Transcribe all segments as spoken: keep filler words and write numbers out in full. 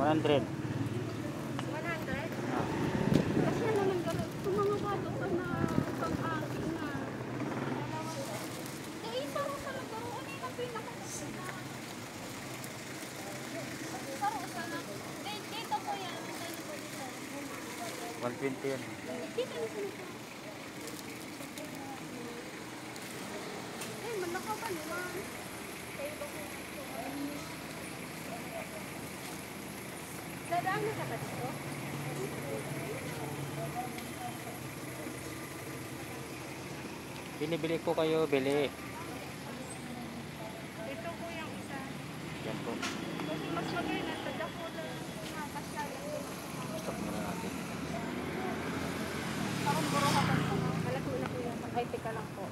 hundred. one hundred? Ah. Kasi naman gano'n. Kung mga bato pa na pang-akin na. Eh, isa ro sa lagaro. Ano yung pinaka-isa na? Isa ro sa lang. Dito po yan. one twenty yan. Dito na sa nito. Eh, malaka ba naman? Dadaan na ka ba dito? Bili-bili ko kayo, bili. Ito po yung isa. Yan po. Kasi mas maganda sa Dakota na kasyalan. Stop muna natin. Parang buro ka pa sa mga. Malaki na po yung ay, teka lang po.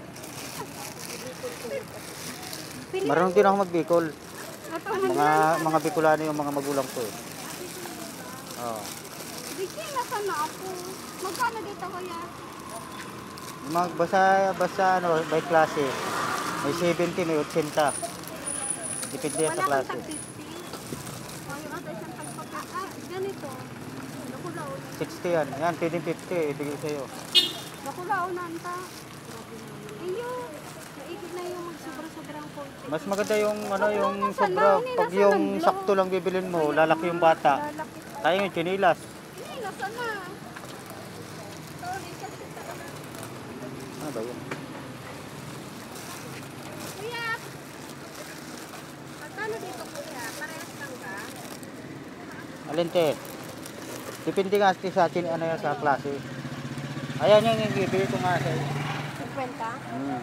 Marunong din ako magbikol. Ito, Mga mga Bicolano yung mga magulang ko eh. Oo. Bigyan na sana ako. Magkano dito kaya? Mag basta basta ano, by klase. May seventy, may eighty. Depende yan sa Wala klase. kang tag fifty. O, yung ata isang tagpapit. Ah, ganito. Nakulao na. sixty yan. Yan, pwedeng fifty. Ibigay sa'yo. Nakulao na anta. Iyo. Naigit na yung magsobra-sobrang konti. Mas maganda yung ano, yung sobra. Pag yung sakto lang bibilin mo, lalaki yung bata. Lalaki pa. Tayo yung chinilas. Hindi, nasa na. Sorry, kasi talaga. Ano ba yun? Kuya! Magkano dito kuya? Parehas lang ba? Alinte. Depende nga sa atin ano yan sa klase. Ayan yung ibigay ko nga sa'yo. fifty? Hmm.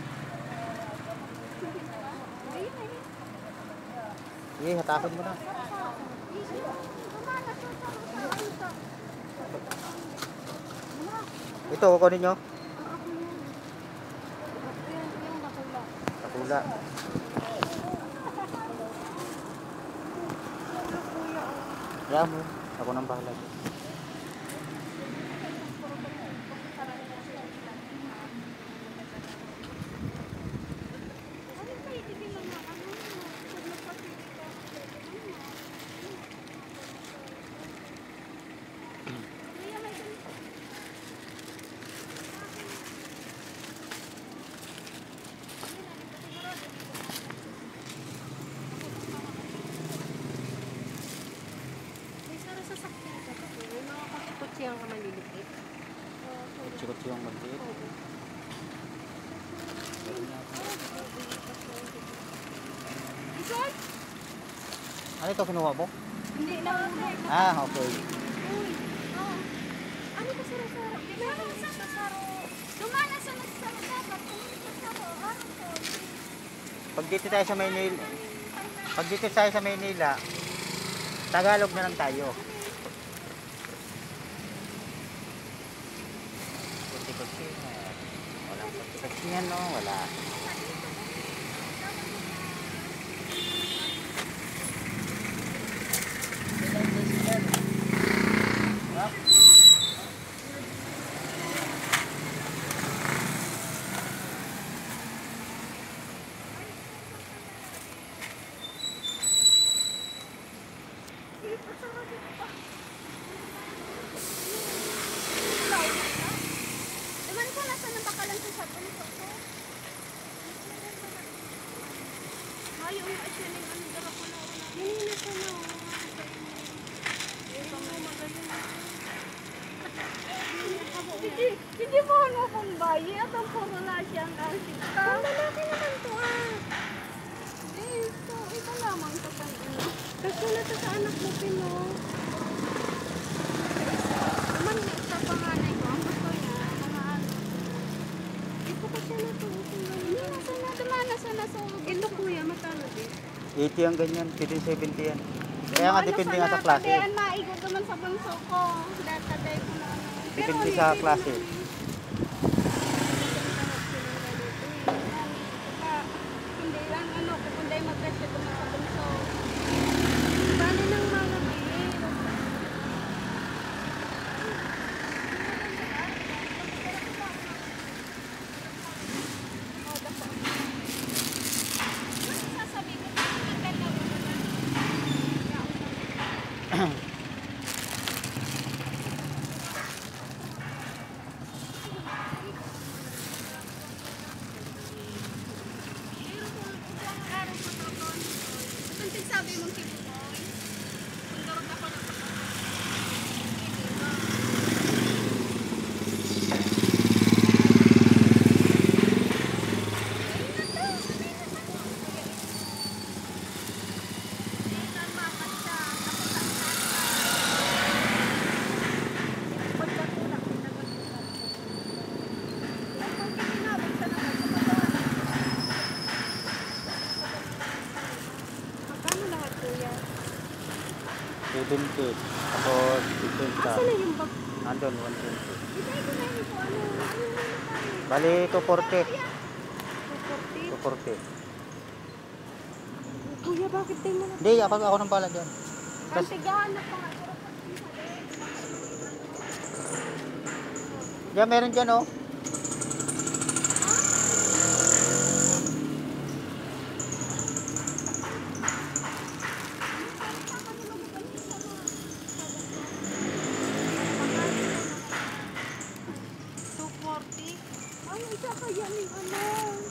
Ayun, ayun. Sige, hatakin mo na. Ito, kukunin nyo. Takula. Kaya mo, ako nang bahala. Siyang maliliit. Kutsi-kutsi yung maliit. Ikaw? Ano ito, kinuha mo? Hindi na. Ah, okay. Uy. Oh. Ano ka saro-saro? Meron sa saro. Dumana sa nagsaro dapat. Saro. Ano to? Pag dito tayo sa Maynila, pag dito tayo sa Maynila, Tagalog na lang tayo. Kutsi-kutsi. Walang kutsi-kutsi yan, no? Wala. Ewan ko nasa nang bakalan sa sabon ko. Ay, yung asya ng ano dara ko na una. Hindi na ko na. Ito mo magaling. Hindi, hindi mo ano kung bayi at ang puro na siyang kasita. Ang lalaki naman to ah. Eh, ito, ito lamang sa pang-ina. Kasi na to sa anak mo, Pino. Naman, sa panganay ko, ang gusto niya, mga ano. Ito kasi na to. Hindi, nasa na, dumana sa nasa. Ito kuya, matalo din. eighty ang ganyan, pwede seventy yan. Kaya nga, depende nga sa klase. Kaya maigo naman sa bunso ko. Dataday ko na ano. Depende sa klase. Hindi lang ano, kung dahil mag-presyo naman sa bunso. Bali ng mga bilis. sabi mong kibukoy. Kung dapat ako na magkano lahat kuya? seventy. Tapos fifty. Asan na yung bag? Andun, one twenty. Ibigay ko na yun po. Ano? Ano yung tayo? Bali, two forty. two forty? two forty. Kuya, bakit tayo mo na? Hindi, ako, ako nang bala dyan. Tas, Kantigahan na pa nga. dyan, meron dyan, oh. two forty? Ay, isa kaya ni ano?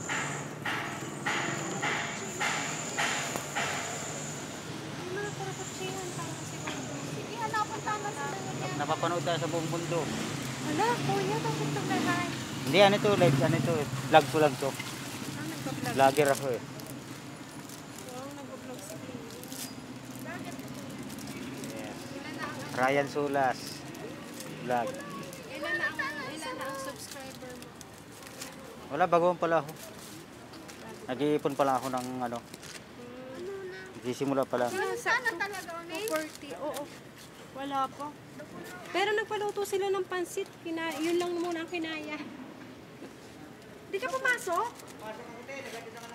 Hindi mo na karapatsihan. Tama si Bondo. Sige, hanapan tama sa nangyayari. Napapanood tayo sa buong mundo. Hala, kuya, bakit ito lahat? Hindi, ano to, live, ano to, eh. Vlog ko lang to. Ah, nagpa-vlog. Vlogger ako eh. Wow, nagpa-vlog si Kuya. Bakit ito? Yes. Ilan na ang, Ryan Sulas. Vlog. ilan na ang, ilan na ang subscriber mo? Wala, baguhan pala ako. Nag-iipon pala ako ng ano. Ano na? Nagsisimula pa lang. Sana talaga, two forty. Oo. Wala pa. Pero nagpaluto sila ng pansit. Kina yun lang muna ang kinaya. Di ka pumasok?